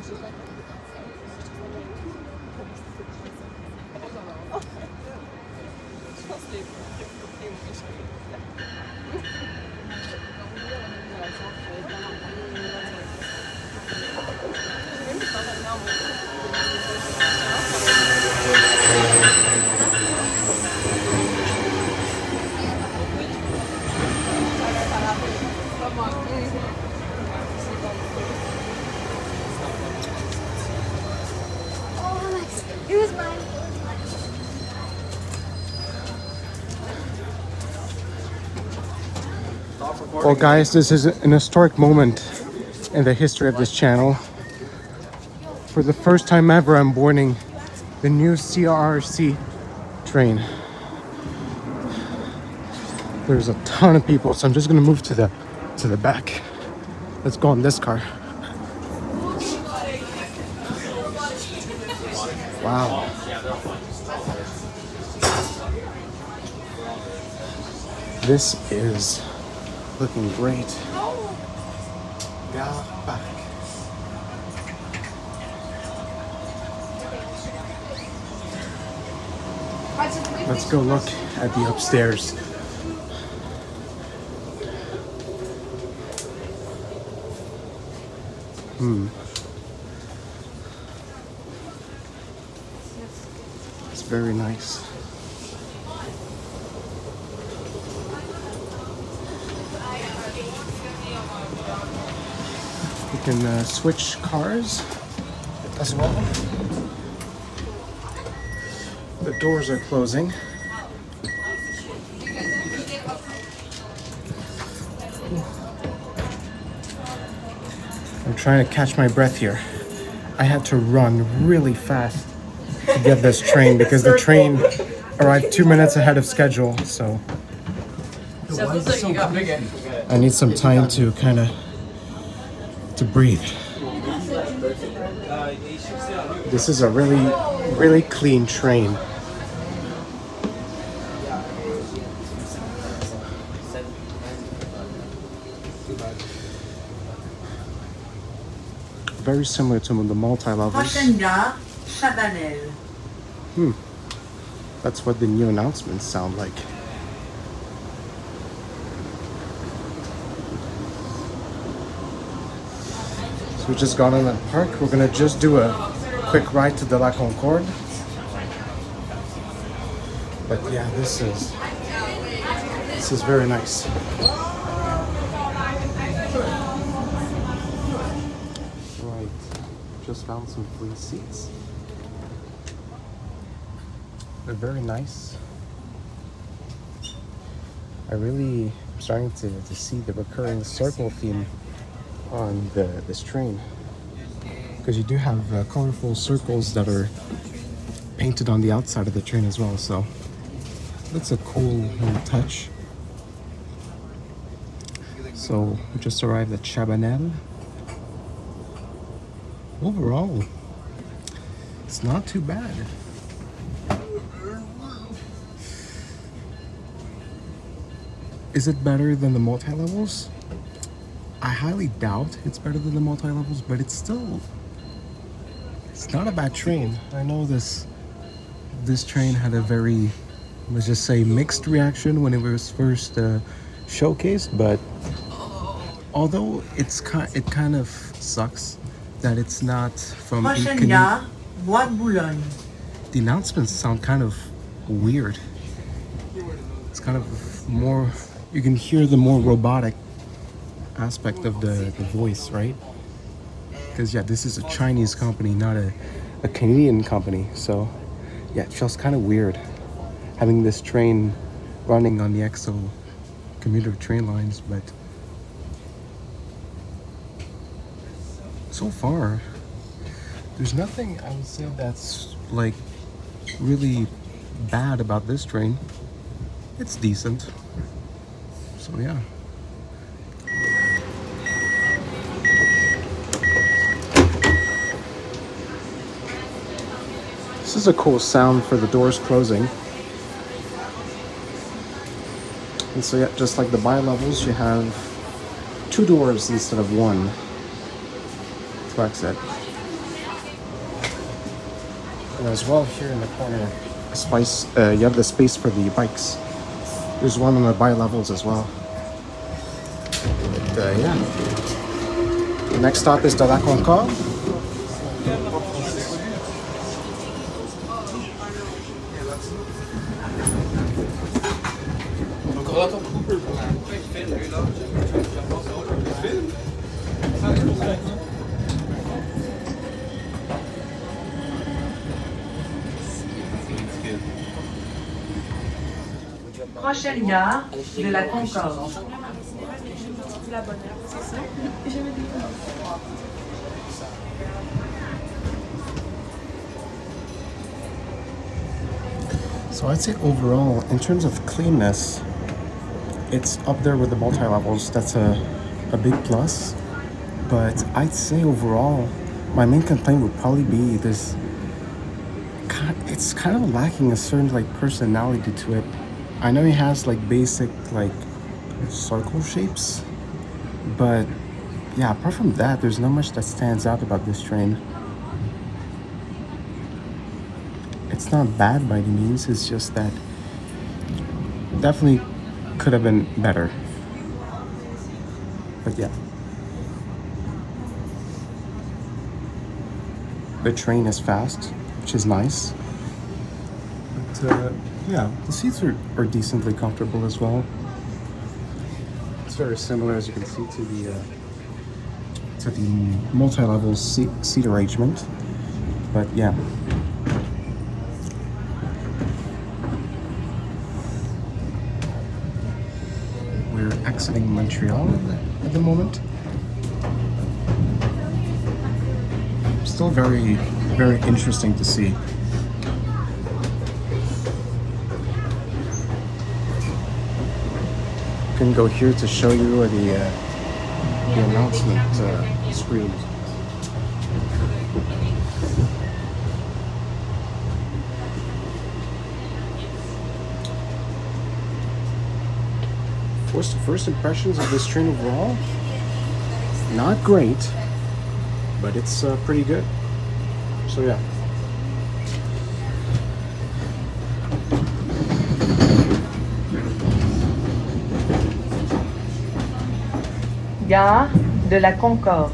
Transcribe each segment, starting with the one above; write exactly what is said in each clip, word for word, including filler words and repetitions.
Well guys, this is an historic moment in the history of this channel. For the first time ever, I'm boarding the new C R R C train. There's a ton of people, so I'm just gonna move to the to the back. Let's go on this car. Wow. This is looking great. Down back. Let's go look at the upstairs. Hmm. It's very nice. You can uh, switch cars as well. The doors are closing. I'm trying to catch my breath here. I had to run really fast to get this train because the train arrived two minutes ahead of schedule, so I need some time to kind of to breathe. This is a really, really clean train. Very similar to the multi-levels. Hmm. That's what the new announcements sound like. So we just got on that park. We're gonna just do a quick ride to De La Concorde. But yeah, this is this is very nice. Right, just found some free seats. They're very nice. I really am starting to, to see the recurring circle theme on the this train, because you do have uh, colorful circles that are painted on the outside of the train as well, so that's a cool little touch. So we just arrived at Chabanel. Overall, it's not too bad. Is it better than the multi-levels? I highly doubt it's better than the multi-levels, but it's still, it's not a bad train. I know this this train had a very, let's just say, mixed reaction when it was first uh, showcased, but although it's kind, it kind of sucks that it's not from the announcements sound kind of weird. It's kind of more, you can hear the more robotic aspect of the, the voice, right? Because yeah, this is a Chinese company, not a, a Canadian company, so yeah, it feels kind of weird having this train running on the X O commuter train lines. But so far there's nothing I would say that's like really bad about this train. It's decent, so yeah. This is a cool sound for the doors closing. And so yeah, just like the bi-levels, you have two doors instead of one to exit. And as well here in the corner, spice, uh, you have the space for the bikes. There's one on the bi-levels as well. But uh, yeah. The next stop is de la Concorde. Prochaine gare de la Concorde. So I'd say overall, in terms of cleanness, it's up there with the multi-levels. That's a, a big plus. But I'd say overall, my main complaint would probably be this, it's kind of lacking a certain like personality to it. I know it has like basic like circle shapes, but yeah, apart from that, there's not much that stands out about this train. It's not bad by any means, it's just that definitely could have been better. But yeah. The train is fast, which is nice. But uh, yeah, the seats are, are decently comfortable as well. It's very similar, as you can see, to the uh, to the multi-level seat, seat arrangement. But yeah. We're exiting Montreal at the moment. Still very, very interesting to see. Can go here to show you the uh, the announcement uh, screen. First, first impressions of this train overall, not great, but it's uh, pretty good. So yeah. Gare de la Concorde.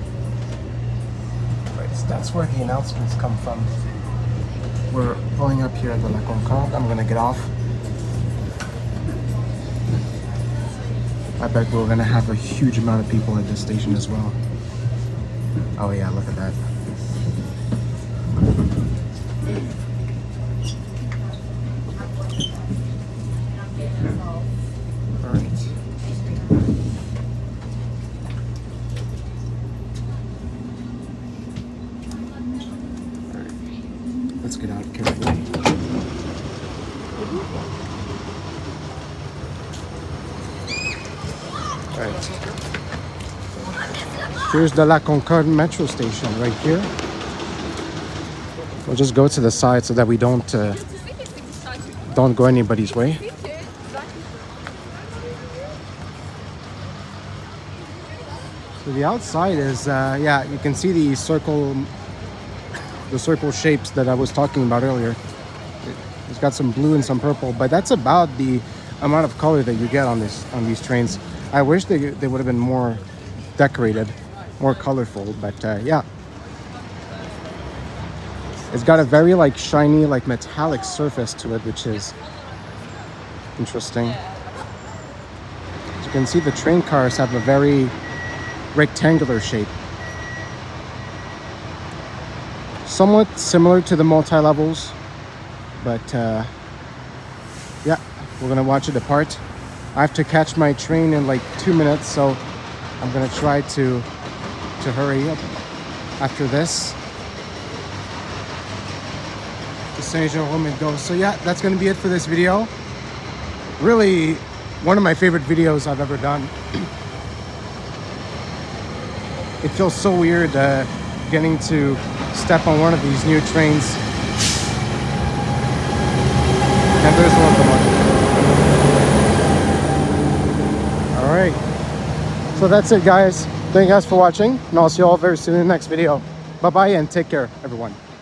Right, so that's where the announcements come from. We're pulling up here at the La Concorde. I'm gonna get off. I bet we're gonna have a huge amount of people at this station as well. Oh yeah, look at that. All right. All right. Let's get out carefully. Right. Here's the La Concorde metro station right here. We'll just go to the side so that we don't uh, don't go anybody's way. So the outside is uh, yeah, you can see the circle, the circle shapes that I was talking about earlier. It's got some blue and some purple, but that's about the amount of color that you get on this on these trains. I wish they, they would have been more decorated, more colorful, but uh, yeah. It's got a very like shiny, like metallic surface to it, which is interesting. As you can see, the train cars have a very rectangular shape. Somewhat similar to the multi-levels, but uh, yeah, we're gonna watch it depart. I have to catch my train in like two minutes, so I'm gonna try to to hurry up after this. To Saint-Jérôme it goes. So yeah, that's gonna be it for this video. Really, one of my favorite videos I've ever done. It feels so weird uh, getting to step on one of these new trains. And there's one of them. Alright, so that's it guys. Thank you guys for watching, and I'll see you all very soon in the next video. Bye bye and take care everyone.